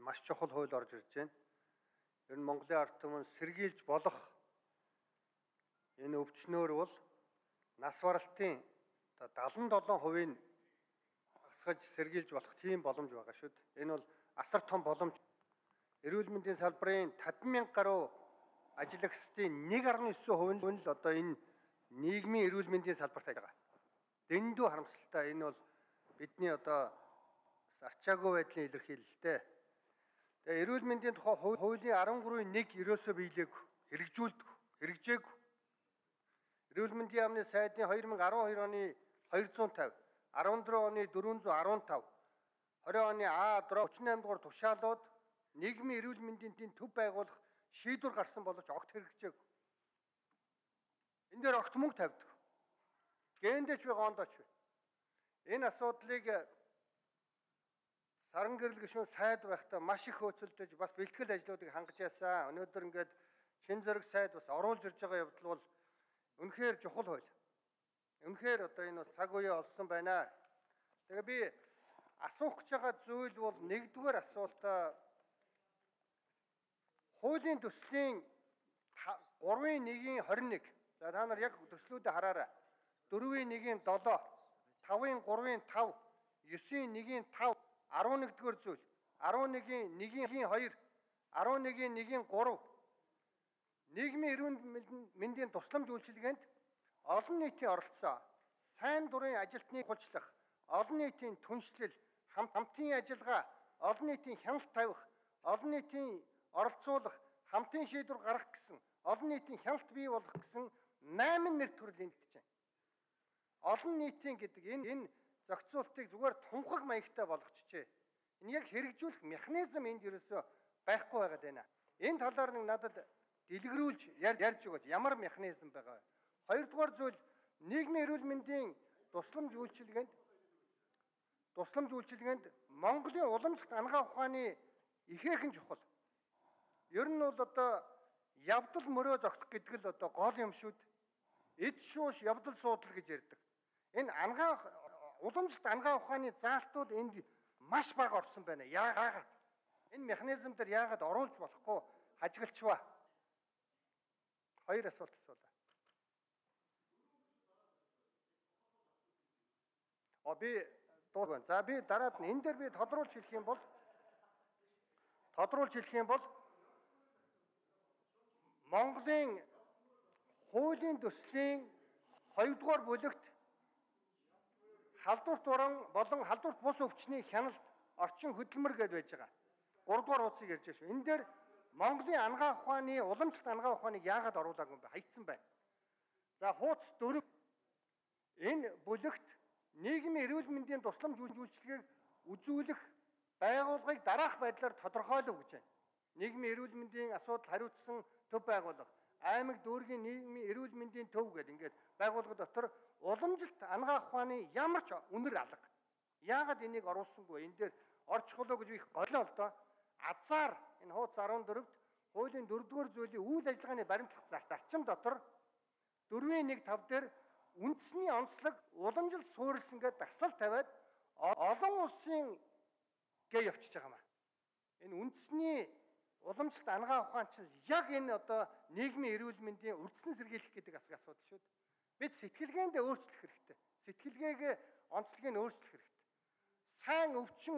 маш чухал хууль орж ирж байна. Ер нь Монголын ард түмэн сэргийлж болох энэ өвчнөөр бол нас баралтын 77%-ийг хасгаж сэргийлж болох тийм боломж байгаа шүү дээ. Энэ бол асар том боломж. Эрүүл мэндийн салбарын 50,000 гаруй ажиллагчдын 1.9% нь л одоо энэ нийгмийн эрүүл мэндийн салбарт ажиллагаа. Дэндүү харамсалтай. Энэ бол бидний одоо арчаагүй байдлын илэрхийлэлтэй. Тэгээ эрүүл мэндийн тухай хуулийн 13.1 ерөөсөө биелээгүй, хэрэгжээгүй. Эрүүл мэндийн яамны сайдын 2012 оны 250, 14 оны 415, 20 оны А4 38 дугаар тушаалууд нийгмийн эрүүл мэндийн төв байгуулах шийдвэр гарсан боловч огт хэрэгжээгүй. Энэ дээр огт мөнгө тавьдаг. Гэндэч би гондооч бай. Энэ асуудлыг саран гэрэл гишүүн сайд байхдаа маш их хөөцөлдөж бас бэлтгэл ажлуудыг хангаж яасан. Өнөөдөр ингээд шин зэрэг сайд бас оруулж ирж байгаа явдал бол үнэхээр чухал хууль. Үнэхээр одоо энэ бас цаг үеэ олсон байна. Тэгээ би асуух гэж байгаа зүйл бол нэгдүгээр асуултаа хуулийн төслийн 3.1-21. За та нар яг төслүүдээ хараарай. 4.1-7, 5.3-5, 9.1-5, 11-р зүйл, 11.1-2, 11.1-3 нийгмийн эрүүл мэндийн тусламж үйлчилгээнд олон нийтийн оролцоо, сайн дурын ажилтныг хулчлах, олон нийтийн түншлэл, хамтын ажиллагаа, олон нийтийн хяналт тавих, олон нийтийн оролцуулах, хамтын шийдвэр гаргах гэсэн, олон нийтийн хяналт бий болгох гэсэн 8 нэр төрөл эндэж байна. Олон нийтийн гэдэг энэ зохицуултыг зүгээр тунхаг маягтай болгочихжээ. Энэ яг хэрэгжүүлэх механизм энд ерөөсөө байхгүй байгаад байна. Энэ талаар нэг надад дэлгэрүүлж ярьж өгөөч. Ямар механизм байгаа вэ? Хоёрдугаар зүйл нийгмийн эрүүл мэндийн тусламж үйлчилгээнд Монголын уламжлалт ангаа ухааны ихээхэн чухал. Ер нь бол одоо явдал мөрөө зогсох гэдэг л одоо гол юм шүү дээ. Эд шууш явдал суудлал гэж ярьдаг. Энэ уламжлалт ангаа ухааны заалтууд энд маш бага орсон байна. Яагаад? Энэ механизм дээр яагаад оруулж болохгүй хажиглчваа? Хоёр асуулт асуулаа. Би дараад нь энэ дээр би тодруулж хэлэх юм бол Монголын хуулийн төслийн 2-р бүлэгт халдварт уран болон халдварт бус өвчний хяналт орчин хөдөлмөр гэдээ байж байгаа. 3-р хуудсыг ярьж шүү. Энэ дээр Монголын ангаа ухааны уламжлалт ангаа ухааныг яагаад оруулаагүй юм бэ? Хаягдсан байна. За хуудас 4 энэ бүлэгт нийгмийн эрүүл мэндийн тусламж үйлчилгээг үзүүлэх байгууллагыг дараах байдлаар тодорхойлов гэж байна. Нийгмийн эрүүл мэндийн асуудал хариуцсан төв байгууллага, аймаг дүүргийн нийгмийн эрүүл мэндийн төв гэдэг ингээд байгууллага дотор уламжлалт ангаа ухааны ямар ч үнэр алга. Яагаад энийг оруулсангүй? Энэ дээр орчихлоо гэж их голоо л доо. Азар энэ хуудас 14-т хуулийн 4-р зүйлийн үйл ажиллагааны баримтлах зарчим дотор 4.1-5 дээр үндэсний онцлог уламжлалт суурилсан гэдэг дасгал тавиад олон улсын гээ явчихж байгаа юм аа. Энэ үндэсний уламжлалт ангаа ухаан чинь яг энэ одоо нийгмийн эрүүл мэндийн үрдсэн сэргийлэх гэдэг асуудал шүү дээ. Бид сэтгэлгээндээ өөрчлөх хэрэгтэй. Сэтгэлгээгээ онцлогийг өөрчлөх хэрэгтэй. Сайн өвчин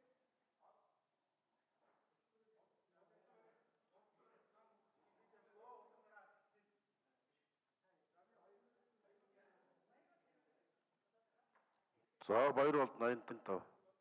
За баяр болд 85.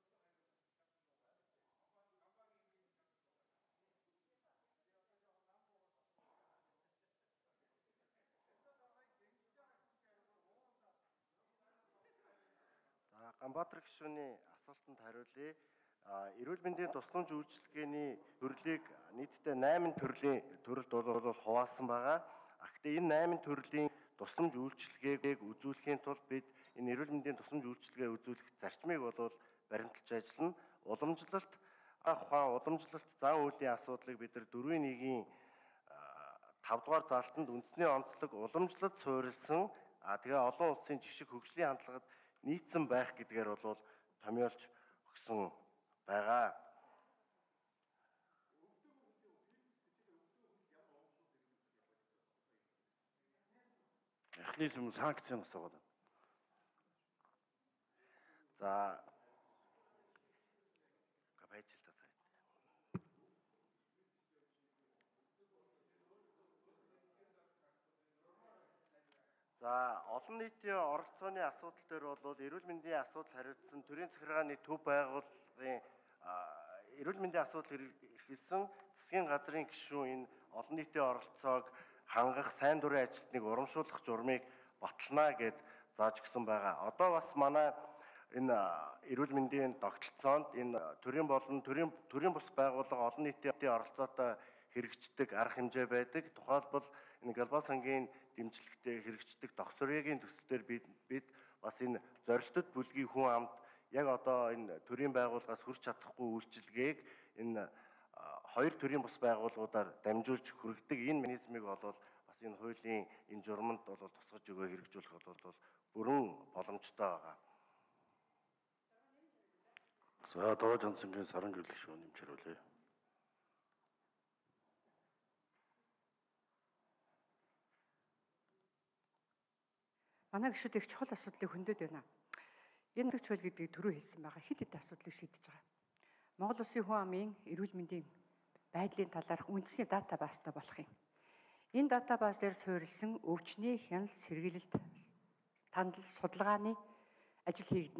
Ганбаатар гишүүний асуултанд хариулъя. Эрүүл мэндийн тусламж үйлчилгээний төрлийг нийтдээ 8 төрөлд бол хуваасан байгаа. Гэхдээ энэ 8 төрлийн тусламж үйлчилгээг үзүүлэхийн тулд бид энэ эрүүл мэндийн тусламж үйлчилгээ үзүүлэх зарчмыг бол баримталж ажиллана. Уламжлалт уламжлалт зан үйлийн асуудлыг бид нар 4.1-ийн 5 дугаар залтанд үндэсний онцлог уламжлалт суурилсан тэгээ олон улсын жишг хөгжлийн хандлагад нийцсэн байх гэдгээр бол томьёолж өгсөн байгаа. механизм санкцийн асуугаад байна. За байж л та. За олон нийтийн оролцооны асуудал дээр бол эрүүл мэндийн асуудал хариуцсан төрийн захиргааны төв байгууллагын эрүүл мэндийн асуудал эрхэлсэн засгийн газрын гишүүн энэ олон нийтийн оролцоог хангах сайн дурын ажилтныг урамшуулах журмыг батална гэд зааж өгсөн байгаа. Одоо бас манай энэ эрүүл мэндийн тогтолцоонд энэ төрийн болон төрийн бус байгууллага олон нийтийн оролцоотой хэрэгждэг арга хэмжээ байдаг. Тухайлбал энэ глобал сангийн дэмжлэгтэй хэрэгждэг догсорьягийн төсөл дээр бид бас энэ зорилттой бүлгийн хүн амд яг одоо энэ төрийн байгууллагаас хүрч чадахгүй үйлчилгээг энэ хоёр төрийн бус байгууллагуудаар дамжуулж хүргэдэг энэ механизмыг бол бас энэ хуулийн энэ журманд бол тусгаж өгөө хэрэгжүүлэх бол бүрэн боломжтой байгаа. За Доо Жансангийн саран гэрлэх шүү нэмж хариулъя. Манай гишүүд их чухал асуудлыг хөндөд байна. Энэ нөхцөл хууль гэдгийг түрүү хэлсэн байгаа хэд хэдэн асуудлыг шийдэж байгаа. Монгол Улсын хүн амын эрүүл мэндийн байдлын талаарх үндэсний дата баастай болох юм. Энэ дата бааз дээр суурилсан өвчний хяналт сэргийлэлт тандал судалгааны ажил хийгдэнэ.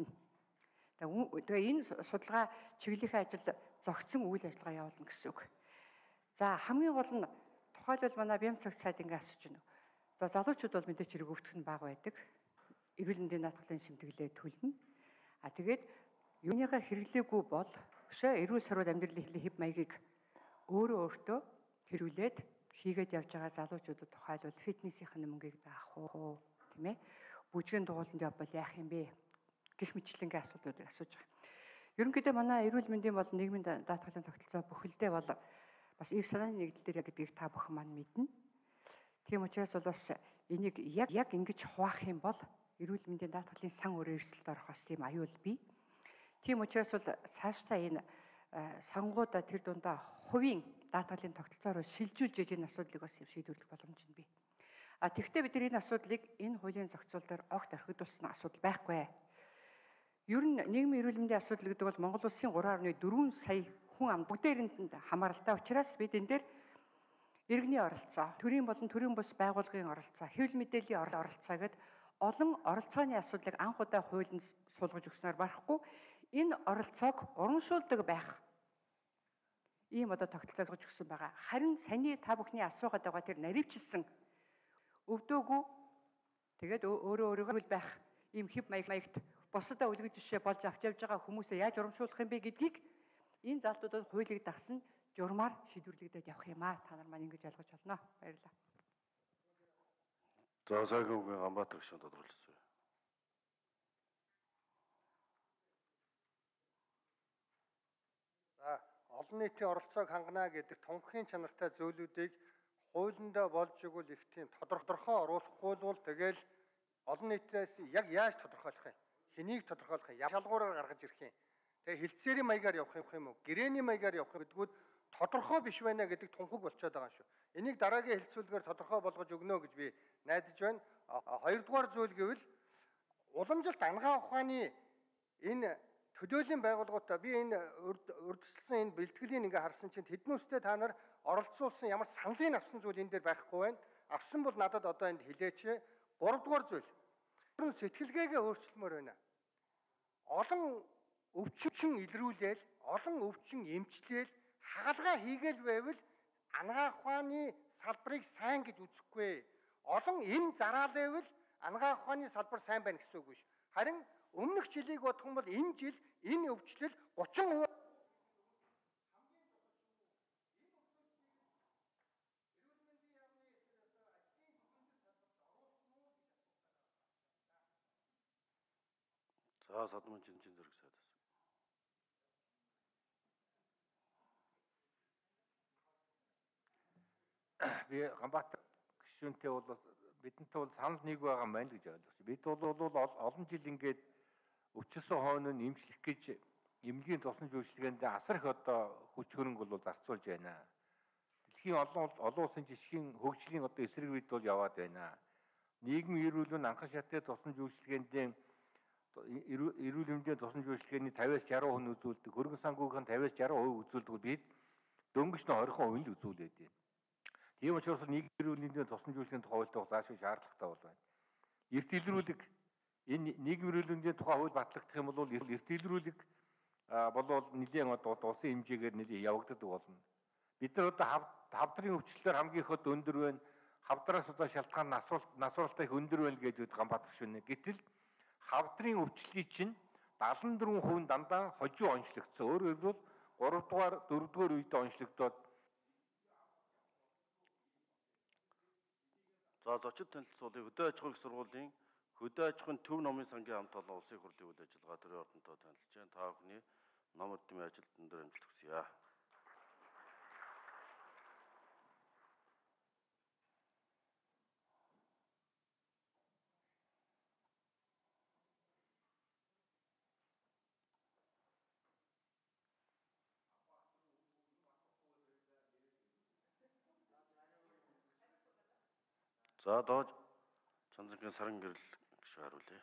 Тэгээ энэ судалгаа чиглэлийн ажил зохицсон үйл ажиллагаа явуулна гэсэн үг. За хамгийн гол нь тухайлбал манай бям цаг цайд ингээ асууж байна. За залуучууд бол мэдээч хэрэг өвдөх нь бага байдаг. Эрүүл мэндийн даатгалын шимтгэлээ төлнө. Тэгээд юуныхаа хэрэглээгүй бол өшөө эрүүл сарвал амьдралын хэв маягийг өөртөө хэрүүлээд хийгээд явж байгаа залуучуудад тухайлбал фитнесийн мөнгийг даах уу, тийм ээ? Бүжгийн дугууланд явбал яах юм бэ? Гэх мэтлэнгийн асуудлуудыг асууж байгаа. Ерөнхийдөө манай эрүүл мэндийн бол нийгмийн даатгалын тогтолцоо бүхэлдээ бол бас их санааны нэгдэл дээр гэдгийг та бүхэн маань мэднэ. Тийм учраас бол бас энийг яг ингэж хуваах юм бол эрүүл мэндийн даатгалын сан өрөө эрсдэлд орох бас тийм аюул бий. Тийм учраас бол цаашдаа энэ сангуудаа тэр дундаа хувийн даатгалын тогтолцоороо шилжүүлж иж энэ асуудлыг бас шийдвэрлэх боломж нь бий. Тэгэхдээ бид энэ асуудлыг энэ хуулийн зохицуул дээр огт орхигдуулсан асуудал байхгүй. Ер нь нийгмийн эрүүл мэндийн асуудал гэдэг бол Монгол Улсын 3.4 сая хүн ам бүгдээрэнд хамааралтай учраас бид энэ дээр иргэний оролцоо, төрийн болон төрийн бус байгууллагын оролцоо, хэвлэл мэдээллийн оролцоо гэдэг олон оролцооны асуудлыг анх удаа хуулинд суулгаж өгснөөр барахгүй энэ оролцоог урамшуулдаг байх ийм одоо тогтолцоог өгсөн байгаа. Харин саяны та бүхний асуугаад байгаа тэр наривчилсан өвдөөгүй тэгээд өөрийгөө байх ийм хэв маягт бусдаа үлгэж жишээ болж авч явж байгаа хүмүүсээ яаж урамшуулах юм бэ гэдгийг энэ залтуудад хуулийг дагсан журмаар шийдвэрлэгдээд явах юм аа. Та нар маань ингэж ойлгож байна. Баярлалаа. За Сайховгийн Ганбаатар гишүүн тодорхойлцгоо. За олон нийтийн оролцоог хангана гэдэг тунхагийн чанартай зөвлөдүүдийг хуулиндаа болж игэл их тийм тодорхой оруулахгүй бол тэгэл олон нийтээс яг яаж тодорхойлох юм? Хэнийг тодорхойлох юм? Шалгуураар гаргаж ирэх юм. Тэгээ хилцээрийн маягаар явах юм уу? Гэрээний маягаар явах гэдгүүд тодорхой биш байна гэдэг тунхаг болчиход байгаа шүү. Энийг дараагийн хэлцүүлгээр тодорхой болгож өгнө гэж би найдаж байна. Хоёрдугаар зүйл гэвэл уламжилт ангаа ухааны энэ төдийллийн байгууллагуудаа би энэ урьдчилсан энэ бэлтгэлийн ингээ харсан чинь тэднүүстэй та нар оролцуулсан ямар саналын авсан зүйл энэ дээр байхгүй байна. Авсан бол надад одоо энд хэлээч. Гуравдугаар зүйл. Сэтгэлгээгээ өөрчилмөр байна. Олон өвчин илрүүлээл, олон өвчин эмчлээл хагалгаа хийгээл байвал ангаа ухааны салбарыг сайн гэж үзэхгүй. Олон эм зараалайвал ангаа ухааны салбар сайн байна гэсэн үг биш. Харин өмнөх жилийг бодох юм бол энэ жил энэ өвчлөл 30% За Садман Жинжин зэрэг сайд бас. Би Ганбаатар гишүүнтэй бол бидэнтэй бол санал нэг байгаа юм байна гэж ойлгосон. Бид бол олон жил ингээд өвчлсөн хойно нэмжлэх гэж эмнэлгийн тусламж үйлчилгээнд асар их одоо хүч хөрөнгө бол зарцуулж байна. Дэлхийн олон улсын жишгийн хөгжлийн одоо эсрэг бид бол яваад байна. нийгмийн эрүүл мэнд анхан шатны тусламж үйлчилгээний эрүүл мэндийн тусламж үйлчилгээний 50-60% нь үзүүлдэг. Хөрөнгө санхүүгийн 50-60% үзүүлдэг. Бид дөнгөж нь 20% л үзүүлээд байна. Тийм учраас нийгмийн эрүүл мэндийн тусламж үйлчилгээний тухай хуульд заашгүй шаардлагатай бол байна. Эрт илрүүлэг энэ нийгмийн эрүүл мэндийн тухай хууль батлагдах юм бол эрт илрүүлэг болвол нэлийн улсын хэмжээгээр нэлийн явагддаг болно. Бид нар одоо хавдрын өвчлөлөөр хамгийн ихэд өндөр байна. Хавдраас одоо шалтгаан насваралтай их өндөр байна гэж Ганбаатар гишүүнэ. Гэтэл хавдрын өвчлөлийг чинь 74% дандаа хожуу онцлогдсон. Өөрөөр хэлбэл 3 дугаар 4 дугаар үед онцлогдоод За зочид танилцуулъя. Хөдөө аж ахуйн их сургуулийн хөдөө аж ахуйн төв номын сангийн хамт олон улсын хурлын үйл ажиллагаа төрийн ордонтой танилцж байна. Та бүхний номер тэмээ ажилд өндөр амжилт хүсье. За доож Чанзангийн саран гэрэл гишүүн хариулъя.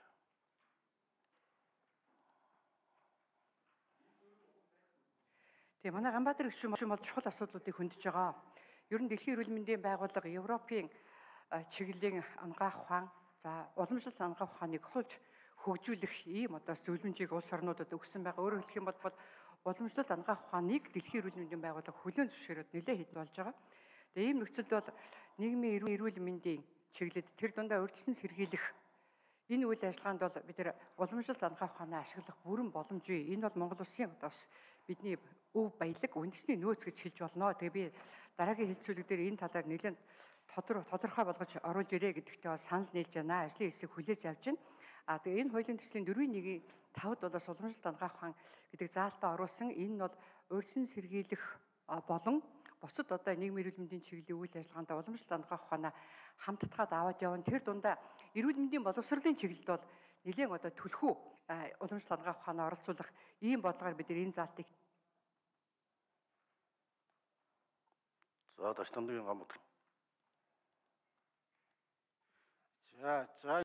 Тэгээ манай Ганбаатар гишүүн бол чухал асуудлуудыг хөндөж байгаа. Ер нь Дэлхийн эрүүл мэндийн байгууллага Европын чиглэлийн анагаах ухаан, за уламжлалт анагаах ухааныг холж хөгжүүлэх ийм одоо зөвлөмжийг улс орнуудад өгсөн байгаа. Өөрөөр хэлэх юм бол уламжлалт анагаах ухааныг Дэлхийн эрүүл мэндийн байгууллага хүлээн зөвшөөрөөд нэлээд хэд болж байгаа. Тэгээ ийм нөхцөлд бол нийгмийн эрүүл мэндийн чиглэлд тэр дундаа урьдчилан сэргийлэх энэ үйл ажиллагаанд бол бид нар уламжлалт анагаах ухаанаа ашиглах бүрэн боломжтой. Энэ бол Монгол Улсын бас бидний өв баялаг үндэсний нөөц гэж хэлж болно. Тэгээ би дараагийн хэлцүүлэг дээр энэ талаар нэлээд тодорхой болгож оруулж ирээ гэдэгтээ бол санал нийлж байна. Ажлын хэсэг хүлээж авч байна. Тэгээ энэ хуулийн төслийн 4.1-ийн 5-д бол уламжлалт анагаах ухаан гэдэг заалтаа оруулсан. Энэ нь бол урьдчилан сэргийлэх болон бусад одоо нийгмийн эрүүл мэндийн чиглэлийн үйл ажиллагаанд уламжлалт анагаах ухаанаа хамтдаад аваад явна. Тэр дундаа эрүүл мэндийн боловсролын чиглэлд бол нэлээд одоо түлхүү уламжлалт анагаах ухаанаа оролцуулах ийм бодлогоор бид энэ заалтыг За Дашнамдын Ганбаатар. За